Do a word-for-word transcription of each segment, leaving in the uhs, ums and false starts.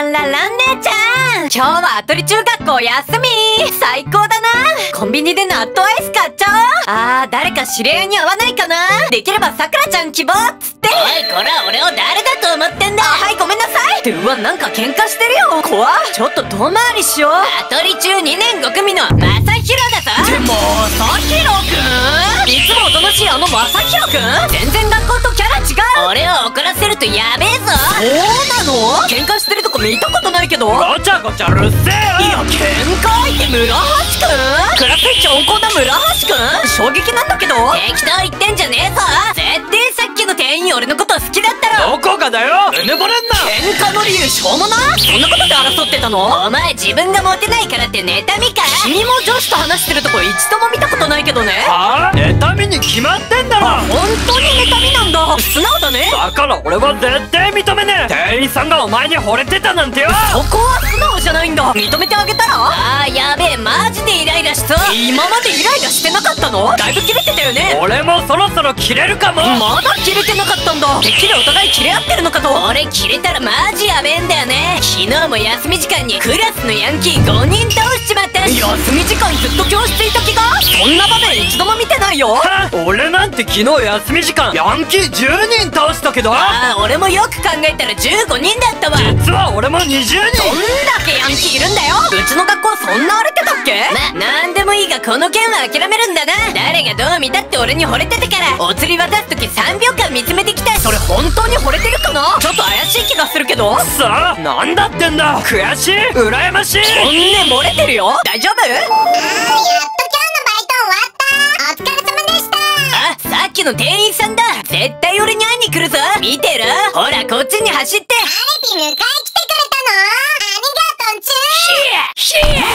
ランララン姉ちゃん、今日はアトリ中学校休み。最高だな。コンビニで納豆アイス買っちゃおう。あー、誰か知り合いに会わないかな。できればさくらちゃん希望っつって。 おいこら、俺を誰だと思ってんだ。 あ、はい、ごめんなさい。って、うわ、なんか喧嘩してるよ。怖っ。ちょっと遠回りしよう。 アトリ中にねんご組のまさひろだぞ。 でもまさひろくん、いつもおとなしいあのまさひろくん、全然学校とキャラ違う。 俺を怒らせるとやべえぞ。 そうなの？喧嘩してるとこ見たことないけど。 ごちゃごちゃうるせえよ。 いや、喧嘩相手村橋くん、クラス一温厚な村橋くん、衝撃なんだけど。 適当言ってんじゃねえぞ。絶対さっきの店員俺のこと好きだったろ。 どこがだよ。うぬぼれんな。 喧嘩の理由しょうもな。そんなことで争ってたの？ お前自分がモテないからって妬みか。 君も女子と話してるとこ一度も見たことないけどね。 はあ、妬みに決まってんだろ。 本当に妬みなんだ。素直だね。 だから俺は絶対認めねえ。店員さんがお前に惚れてたなんてよ。 そこは素直じゃないんだ。認めてあげたら。 あー、やべえ、マジでイライラしそう。 今までイライラしてなかったの？だいぶキレてたよね。 俺もそろそろキレるかも。 まだキレてなかったんだ。てっきりお互いキレ合ってるのかと。 俺キレたらマジやべえんだよね。昨日も休み時間にクラスのヤンキーごにん倒しちまったし。 休み時間ずっと教室いた気が。そんな場面一度も見てないよ。 は俺なんて昨日休み時間ヤンキーじゅうにん倒したけど。 ああ、俺もよく考えたらじゅうごにんだったわ。 実は俺もにじゅうにん。 どんだけヤンキーいるんだよ。うちの学校そんな荒れてたっけ？ ま、なんでもいいがこの件は諦めるんだな。誰がどう見たって俺に惚れてたから。お釣り渡す時さんびょうかん見つめてきた。 それ本当に惚れてるかな？ちょっと怪しい気がするけど。 さあ、なんだってんだ。悔しい、羨ましい。 本音漏れてるよ。大丈夫？ あー、やっと今日のバイト終わった。お疲れ様でした。 あ、さっきの店員さんだ。絶対俺に会いに来るぞ。見てる？ほらこっちに走って。 アレピ迎え来てくれたの？ありがとんちゅヒエヒエ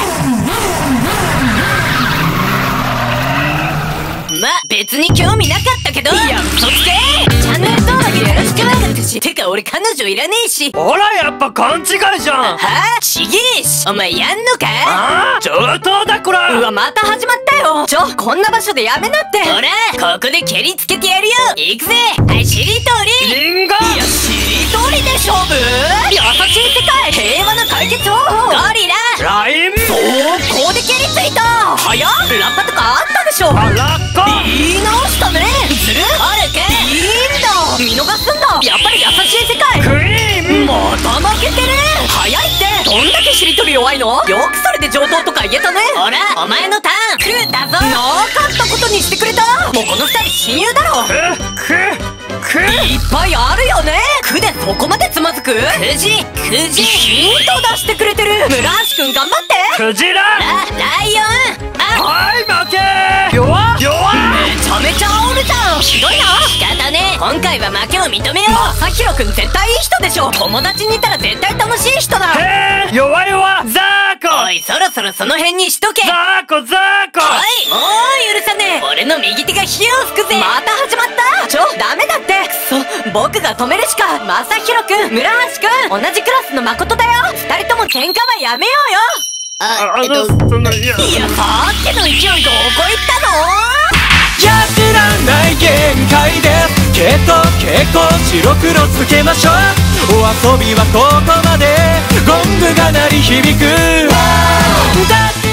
ま、別に興味なかったけど。いや、嘘つけ。チャンネル登録よろしくなかったし。てか俺彼女いらねえし。 ほら、やっぱ勘違いじゃん。 はあ？ちげえし。お前やんのか？ ああ、上等だこら。 うわ、また始まったよ。ちょ、こんな場所でやめなって。 ほら、ここで蹴りつけてやるよ。行くぜ。はい、しりとり。 リンゴ。 いや、しりとりで勝負。優しい世界、平和な解決方法。 ゴリラ。 ライン。 そう、こうで蹴りついた。早っ。ラッパとかあったでしょ。 あらっこ。 言い直したね。ずるっ。 コルク。 いいんだ。見逃すんだ。やっぱり優しい世界。 クイーン。 また負けてる。早いって。どんだけしりとり弱いの？よくそれで上等とか言えたね。 ほら、お前のターン。クーだぞ。 なかったことにしてくれた。もうこの二人親友だろ。 く、く、く。 いっぱいあるよね。くでそこまでつまずく？ くじ、くじ。 ヒント出してくれてる。村橋くん頑張って。 クジラ。 ラ、ライオン。あ、 はい、負け。弱っ弱っ。 めちゃめちゃ煽るじゃん。ひどいな。 仕方ねえ。今回は負けを認めよう。 まさひろくん絶対いい人でしょ。友達にいたら絶対楽しい人だ。 へえ、弱弱ザーコ。 おい、そろそろその辺にしとけ。 ザーコザーコ。 おい、もう許さねえ。俺の右手が火を吹くぜ。 また始まった。ちょ、ダメだって。くそ、僕が止めるしか。まさひろくん、村橋くん、同じクラスの誠だよ。二人とも喧嘩はやめようよ。 あ、 あえっと、 の、その、いや。 いや、さっきの勢いどこ行ったの？ やってらんない限界ですけど結構白黒つけましょう。お遊びはここまで。ゴングが鳴り響く。だって